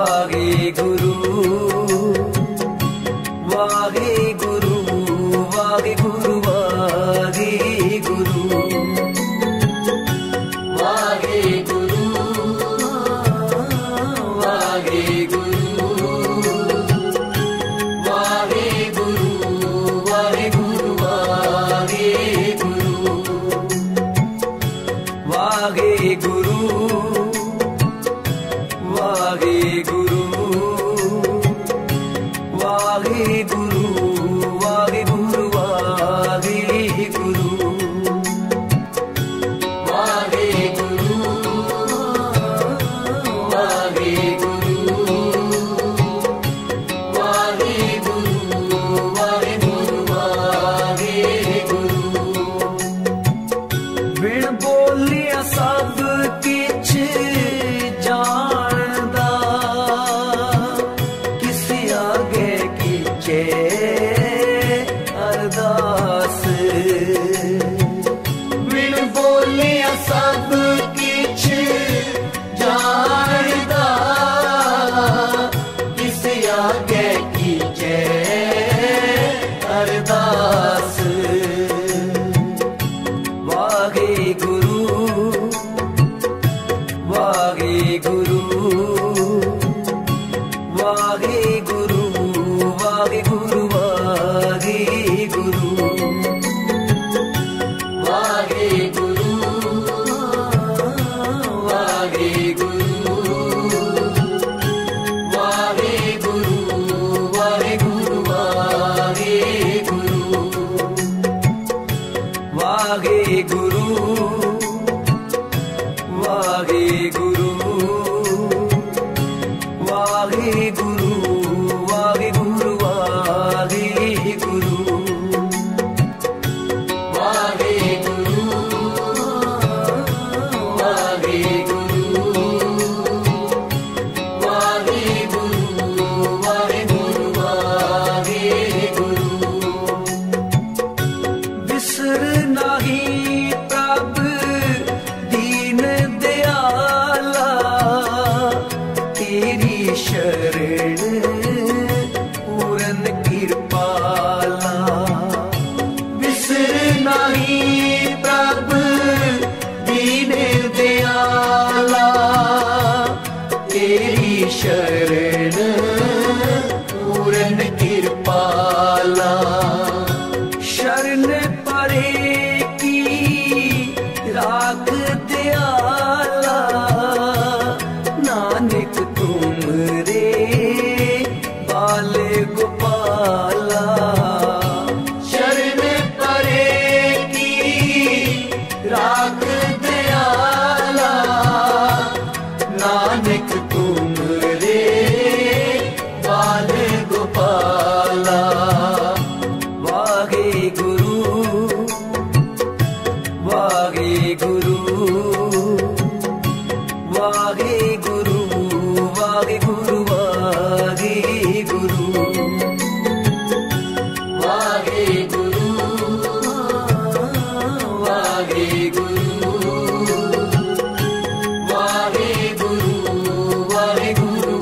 वाहे गुरु वाहे गुरु वाहे गुरु वाहे गुरु वाहे गुरु वाहे गुरु वाहे गुरु वाहे गुरु वाहे गुरु वाहे गुरु वाहे गुरु वाहे गुरु वाहे गुरु वाहे गुरु वाहे गुरु वाहे गुरु वाहे गुरु वाहे गुरु बिन बोलिया सब किछ जानदा किसी आगे कीचे अरदास बिन बोलिया सब किछ जानदा किसी आगे कीचे अरदास वाहे गुरु वाहे गुरु वाहे गुरु वाहे गुरु वाहे गुरु वाहे गुरु वाहे गुरु वाहे गुरु वाहे गुरु वाहे गुरु वाहे गुरु वाहे गुरु वाहे गुरु वाहे गुरु वाहे गुरु वाहे गुरु वाहे गुरु वाहे गुरु वाहे गुरु बिसर नाही प्रभ दीन दयाला तेरी शरण पूरन कृपाला बिसर नाही प्रभ दीन दयाला तेरी शरण पूरन कृपाला शरण परे की राख दयाला नानक तुम रे बाल गोपाला शरण परे की राख दयाला नानक तुम रे बाल गोपाला वाहे गुरु वाहे गुरु वाहे गुरु वाहे गुरु वाहे गुरु वाहे गुरु वाहे गुरु वाहे गुरु वाहे गुरु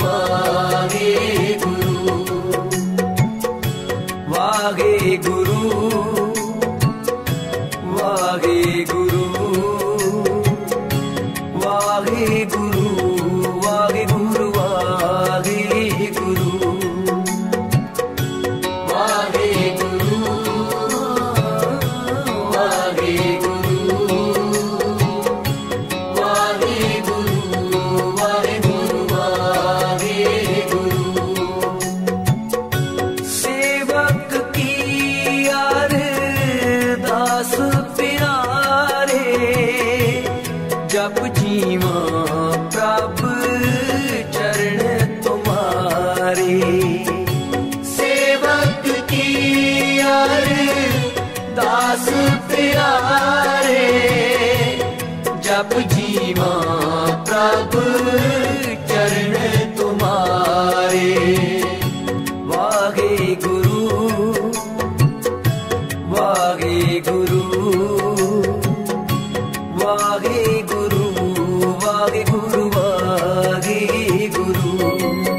वाहे गुरु वाहे गुरु वाहे गुरु वाहे गुरु वाहे गुरु वाहे गुरु वाहे गुरु वाहे गुरु वाहे गुरु वाहे गुरु सेवक की अरदास प्यारे जप जीवा प्रभ चरण तुम्हारे सेवक की अरदास प्यारे जप जीवा प्रभ चरण तुम्हारे वाहे गुरु वाहे गुरु वाहे गुरु वाहे गुरु वाहे गुरु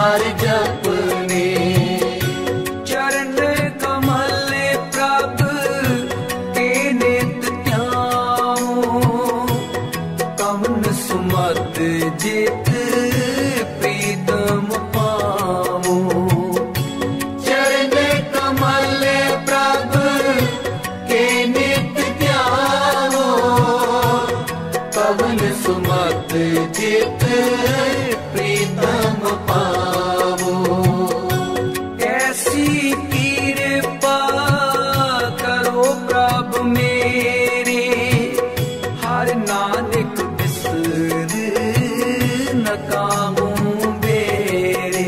हर जपने। चरण कमल प्रभ के नित ध्याओ, कवन सुमत जित प्रीतम पावो। चरण कमल प्रभ के नित ध्याओ, कवन सुमत जित प्रीतम पावो। ऐसी कृपा करो प्रभु मेरे, हर नानक बिसर न काहूँ बेरे।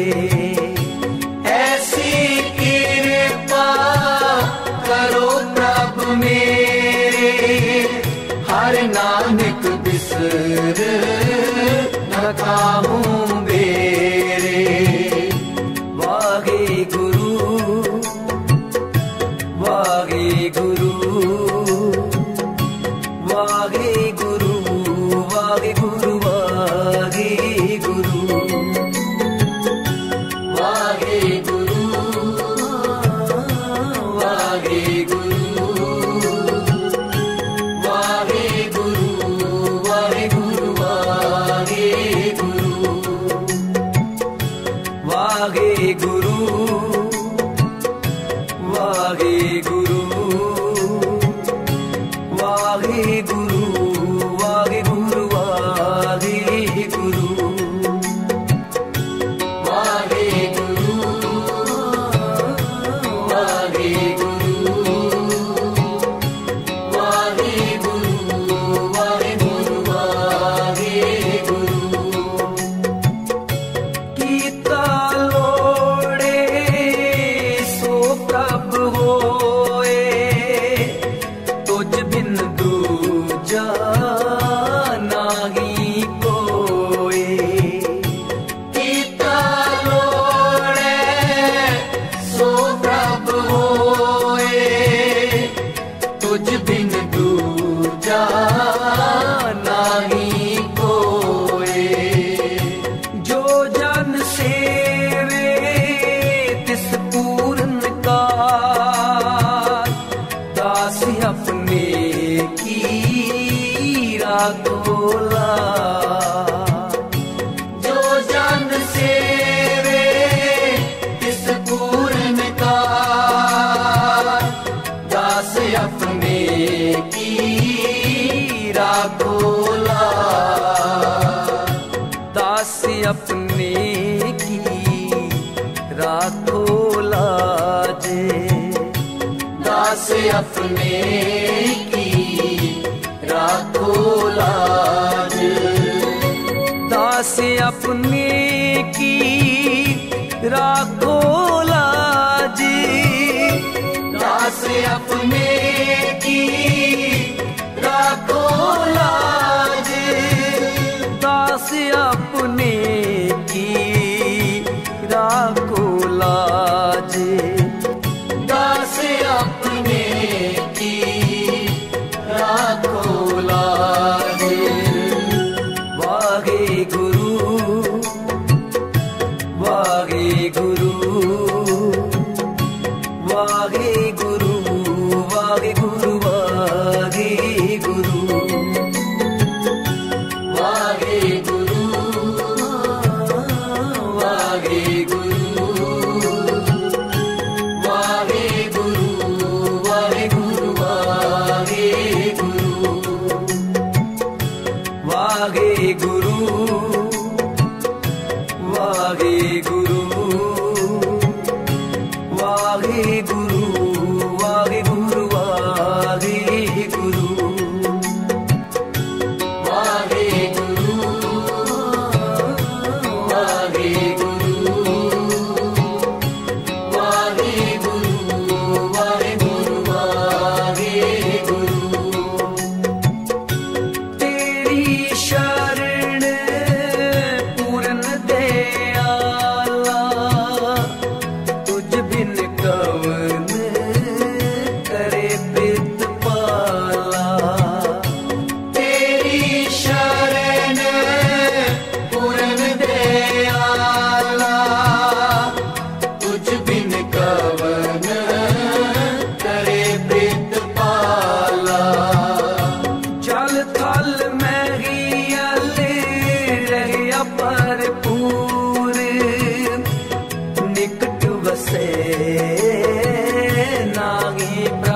ऐसी कृपा करो प्रभु मेरे, हर नानक बिसर न काहूँ बेरे। वाहे गुरु वाहे गुरु वाहे गुरु वाहे गुरु वाहे गुरु वाहे गुरु वाहे गुरु वाहे गुरु वाहे गुरु वाहे गुरु वाहे गुरु वाहे गुरु वाहे गुरु वाहे गुरु वाहे गुरु वाहे गुरु वाहे गुरु वाहे गुरु वाहे गुरु। कीता लोड़े सो प्रभ होए, तुझ बिन दूजा नाही कोए। कीता लोड़े सो प्रभ होए, तुझ बिन दूजा नाही कोए। जो जन सेवे तिस पूर्ण का, दास अपने की राखोला। जो जन सेवे तिस पूर्ण का, दास अपने की राखोला। दास अपने की राखो लाजे। दास अपने की राखो लाज। दास अपने की राखो लाज। दास अपने की राखो लाज। दास अपने की राखो लाज। दास अपने की राखो लाज। वाहे गुरु वाहे गुरु वाहे गुरु वाहे गुरु वाहे गुरु वाहे गुरु वाहे गुरु वाहे गुरु वाहे गुरु वाहे गुरु वाहे गुरु वाहे गुरु वाहे गुरु वाहे गुरु वाहे गुरु वाहे गुरु वाहे गुरु वाहे गुरु वाहे गुरु। तेरी शरण पूर्ण दयाला, तुझ बिन कवन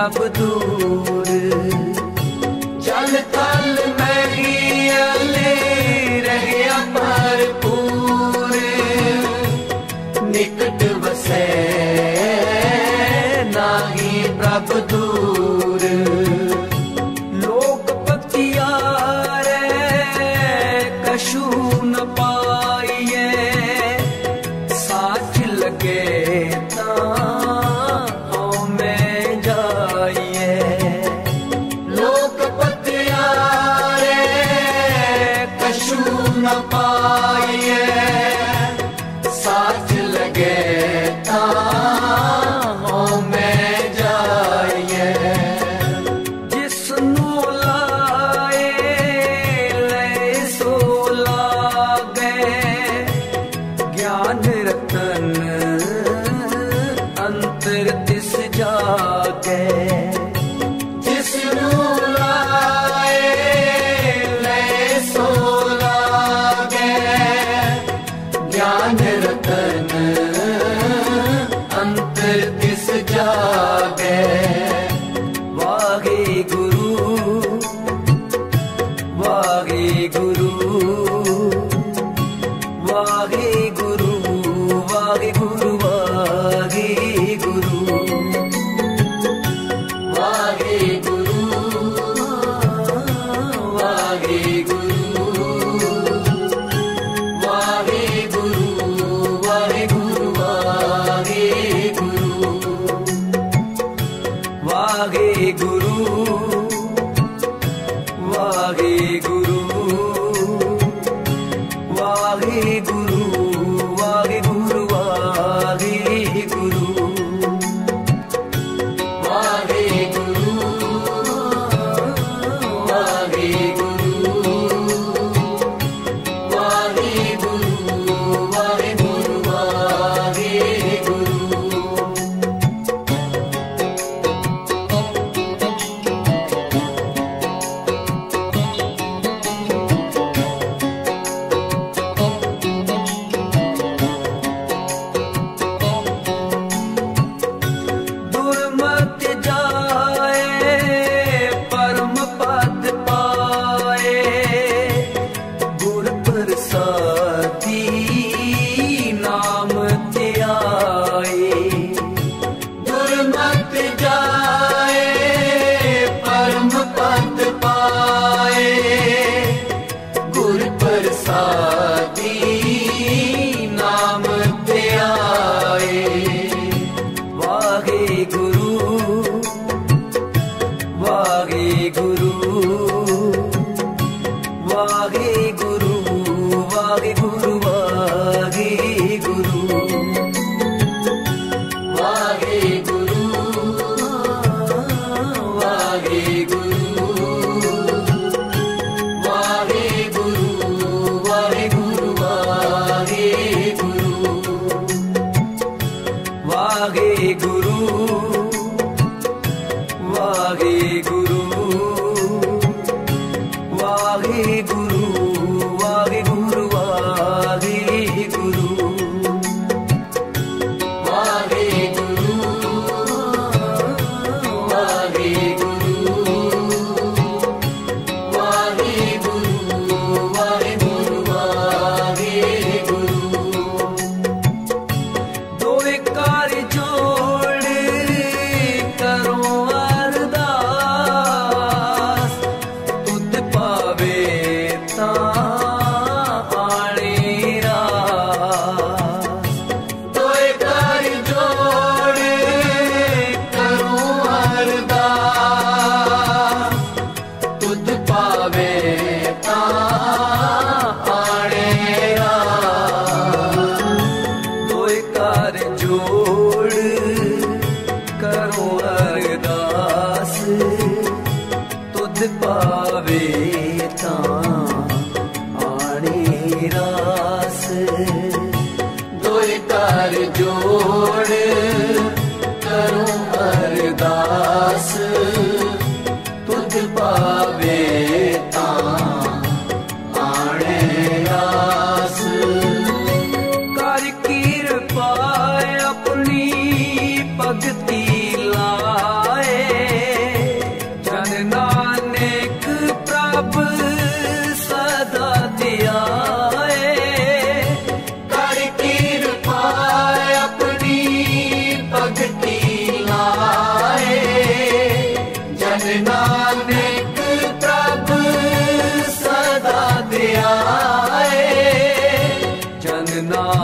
प्रभ दूर जल थल मैले रहया भरपूर निकट वसै नाही प्रभ दूर लोक पतियारे कशु न पाइए साच लगे न पाइए साच लगे मैं जाइए जिसनु लाए ले सो लागे ज्ञान रतन अंतर तिस जागे जिसनु लाए ले सो ज्ञान रतन अंतर तिस जागे वाहे गुरु वाहे गुरु वाहे गुरु वाहे गुरु वाहे गुरु वाहे गुरु वाहे गुरु वाहे गुरु वाहे गुरु वाहे गुरु वाहे गुरु वाहे गुरु वाहे गुरु वाहे गुरु वाहे गुरु वाहे गुरु वाहे गुरु भगती लाए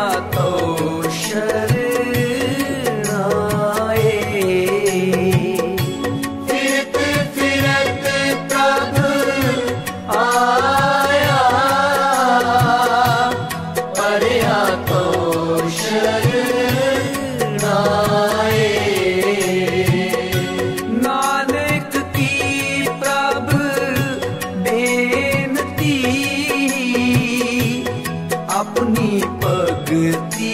तो शरण आए। फिरत फिरत प्रभु आया, परया तो शरण आए। नानक की प्रभु बेनती, अपनी भगति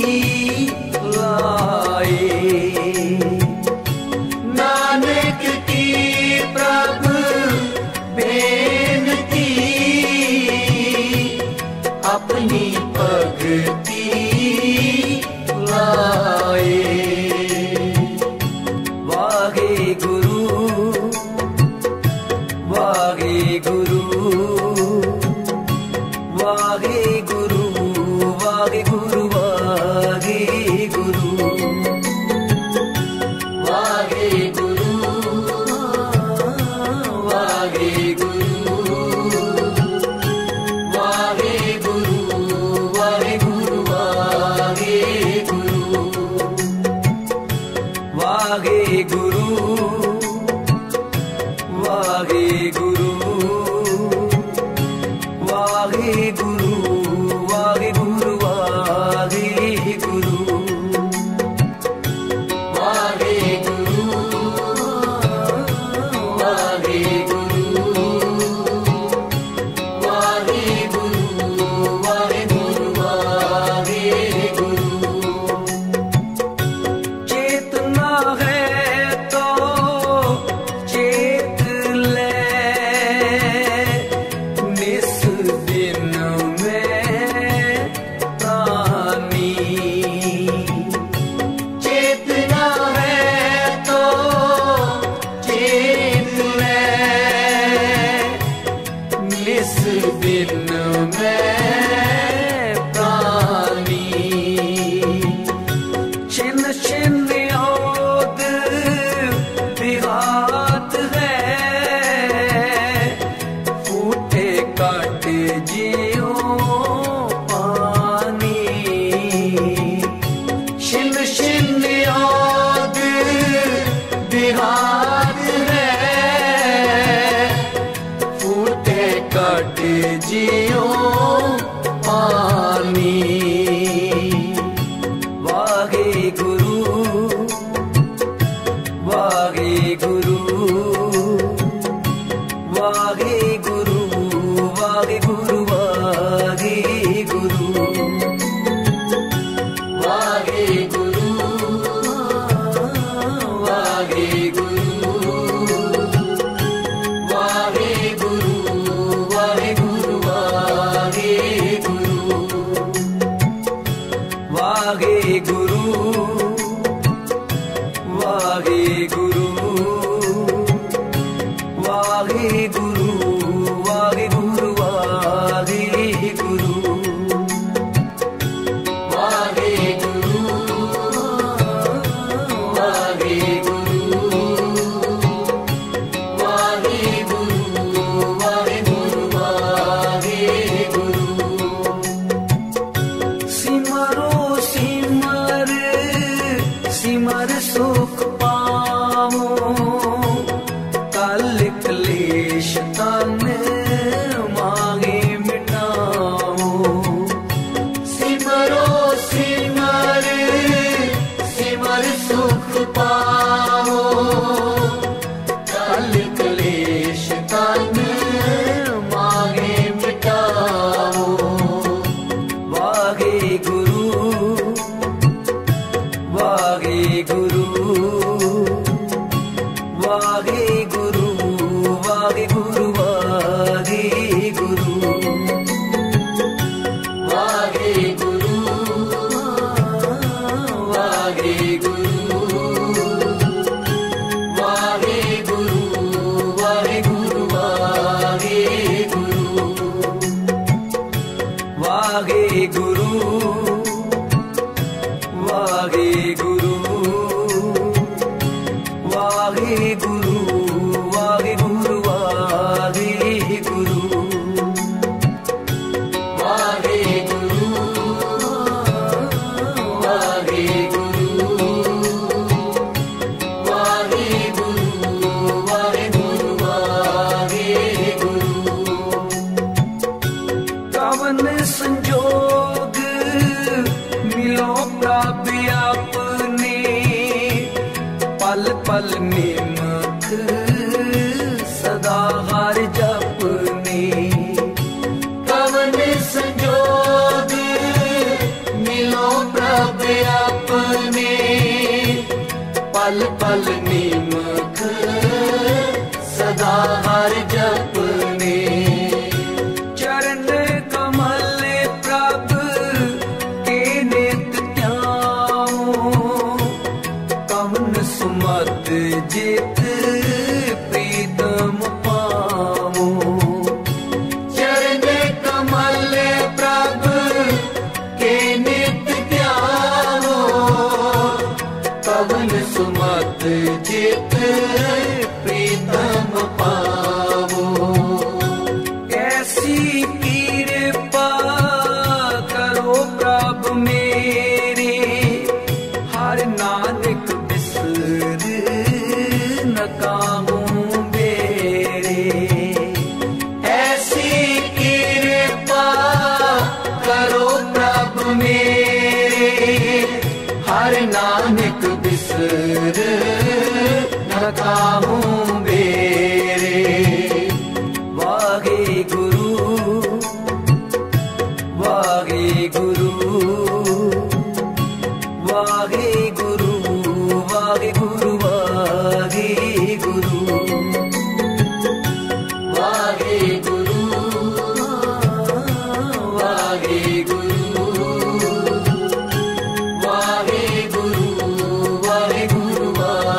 लाए। नानक की प्रभु बेनती, अपनी भगति लाए। वाहे गुरु, वाहे गुरु, वाहे गुरु, वाहे गुरु, वाहे गुरु, वाहे गुरु, वाहे गुरु, वाहे गुरु, वाहे गुरु, वाहे गुरु, वाहे गुरु, वाहे गुरु, वाहे गुरु, वाहे गुरु, वाहे गुरु, वाहे गुरु, वाहे गुरु, वाहे गुरु, वाहे गुरु, वाहे गुरु। चेतना है तो चेत ले, निस दिन में प्राणी। चेतना है तो चेत ले, निस दिन में प्राणी। छिन छिन ओद विहात है, फूटे काट जियो पानी। शिन शिन याद बिहार है, फूटे काट जियो पानी। वाहे गुरु, वाहे गुरु, वाहे गुरु, वाहे गुरु, वाहे गुरु, वाहे गुरु, वाहे गुरु, वाहे गुरु, वाहे गुरु, वाहे गुरु, वाहे गुरु, वाहे गुरु, वाहे गुरु, वाहे गुरु, वाहे गुरु, वाहे गुरु, वाहे गुरु, वाहे गुरु, वाहे गुरु, वाहे गुरु। सिमरो सिमर, सिमर सुख पाओ, कल क्लेश तन मांगे मिटाओ। सिमरो सिमर, सिमर सुख पाओ, कल क्लेश तन मांगे मिटाओ। वाहे गुरु, प्रभ अपने पल पल निमख सदा हर जपने कवन संजोग मिलो प्रभ अपने पल पल निमख सदा हर जपने चरण कमल प्रभ के नित ध्याओ कवन सुमत जित प्रीतम पाओ चरण कमल प्रभ के नित ध्यानो कवन सुमत जित प्रीतम पावो कैसी कृपा करो प्रभ मेरे हर नानक बिसर न काहूँ बेरे ऐसी कृपा करो प्रभ मेरे हर नानक बिसर न काहूँ बेरे वाहे गुरु वाहे गुरु वाहे गुरु वाहे गुरु वाहे गुरु वाहे गुरु वाहे गुरु वाहे गुरु वाहे गुरु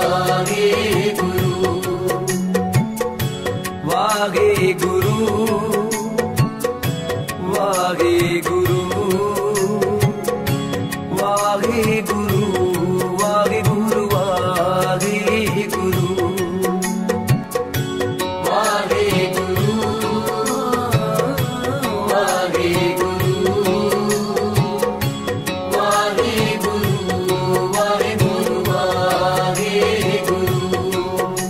वाहे गुरु वाहे गुरु वाहे गुरु वाहे गुरु वाहे गुरु वाहे गुरु वाहे गुरु वाहे गुरु वाहे गुरु वाहे गुरु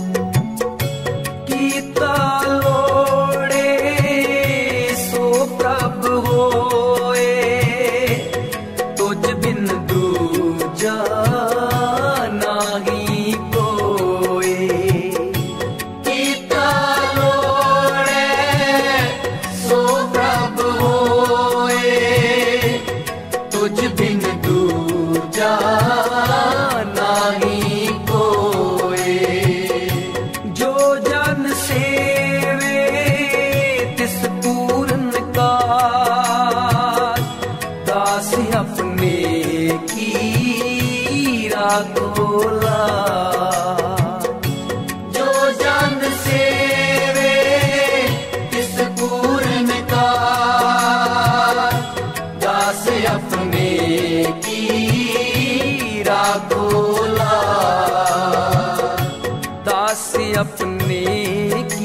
कीता लोड़े सो प्रभ होए तुझ बिन दूजा नाही कोए कीता लोड़े सो प्रभ होए तुझ बिन दूजा नाही कोए जो जन सेवे तिस पूर्ण का दास अपने की राखोला जो जन सेवे तिस पूर्ण का दास अपने की राखोला दास अपने की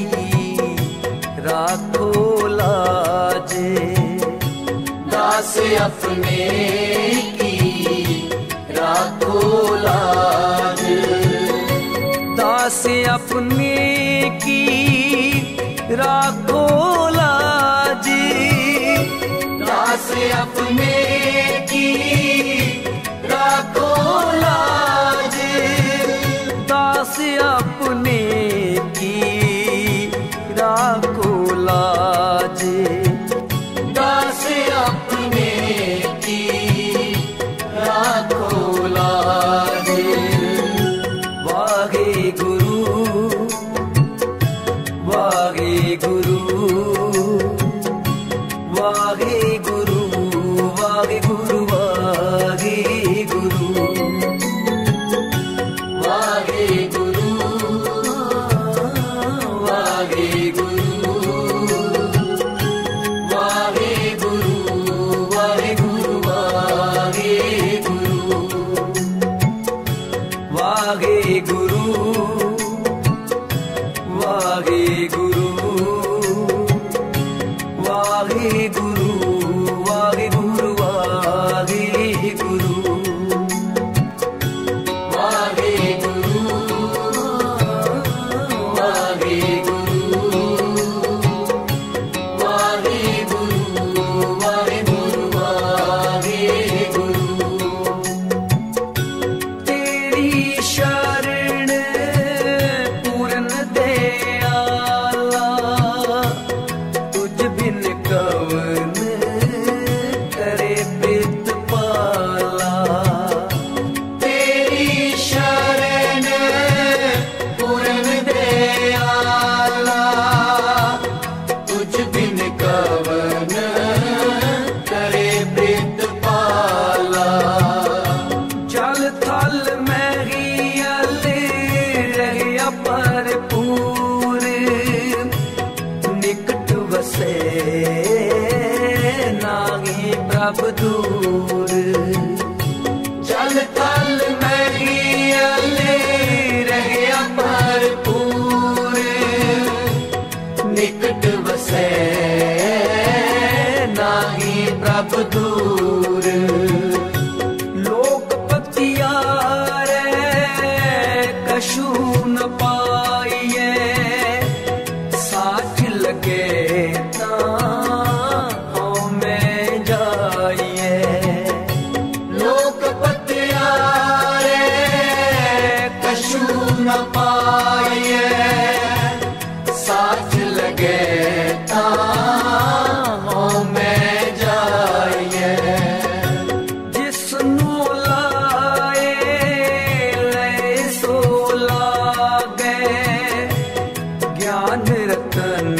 राखो लाजे दास अपने की राखो लाज दास अपने की राखो लाजे दास अपने की राखो लाज दास अपने की राखो लाजे दास अपने की राखो लाज वाहे गुरु वाहे गुरु वाहे गुरु वाहे गुरु वाहे गुरु वाहे गुरु वाहे गुरु वाहे गुरु वाहे गुरु वाहे गुरु वाहे गुरु वाहे गुरु वाहे गुरु वाहे गुरु वाहे गुरु वाहे गुरु वाहे गुरु वाहे गुरु वाहे गुरु न पाइए साच लगे तां में जाइए जिसनू लाए ले सो लागे ज्ञान रतन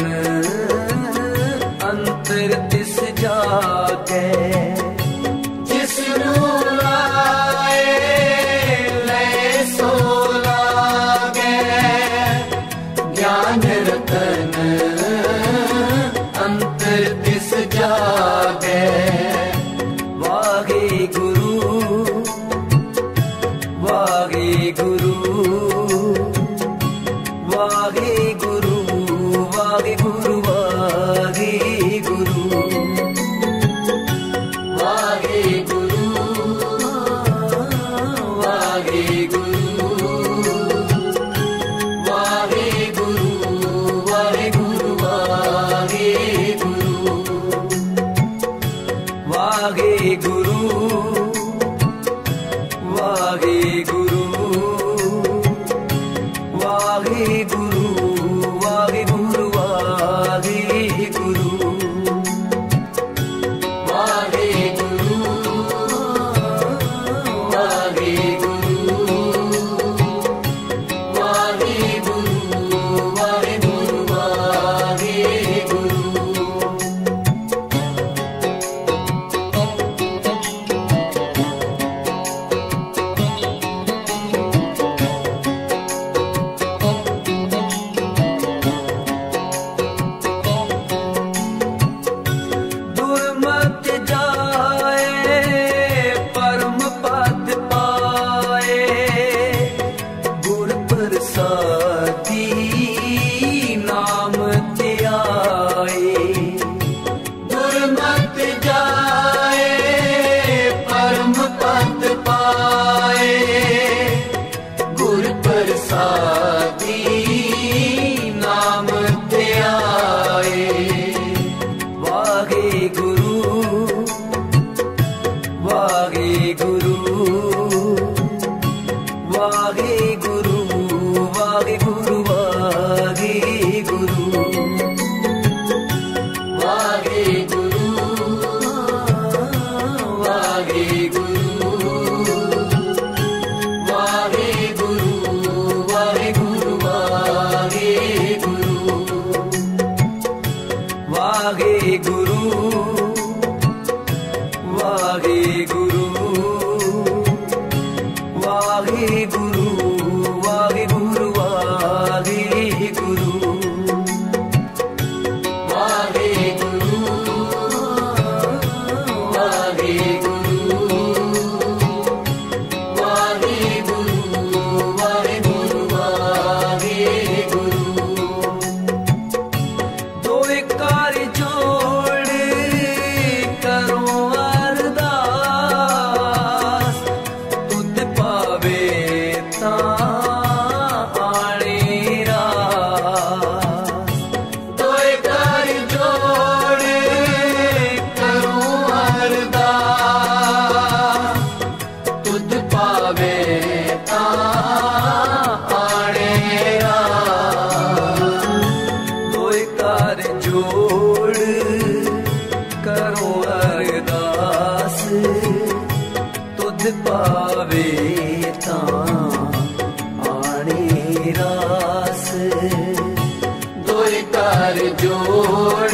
अंतर तिस जागे जिसनू लाए ले सो लागे ज्ञान रतन अंतर तिस जागे वाहे गुरु वाहे गुरु वाहे गुरु वाहे गुरु वाहे गुरु वाहे गुरु वाहे गुरु वाहे गुरु वाहे गुरु वाहे गुरु वाहे गुरु वाहे गुरु वाहे गुरु वाहे गुरु वाहे गुरु वाहे गुरु वाहे गुरु वाहे गुरु वाहे गुरु दुर्मत जाए परम पद पाए गुर प्रसादी नाम त्याए दुर्मत जाए परम पद पाए गुर प्रसादी नाम त्याए वाहे गुरु वाहे गुरु वाहे गुरु वाहे गुरु वाहे गुरु वाहे गुरु वाहे गुरु वाहे गुरु वाहे गुरु वाहे गुरु वाहे गुरु वाहे गुरु वाहे गुरु वाहे गुरु वाहे गुरु वाहे गुरु वाहे गुरु वाहे गुरु वाहे गुरु दो कार जोड़ करो अरदास तुद पावे ताणे रास तो कर जोड़ करूं अरदास तुझ पावे ताणे रास दो कार जोड़ करो अरदास तुद पावे ताणे रास दो कर जोड़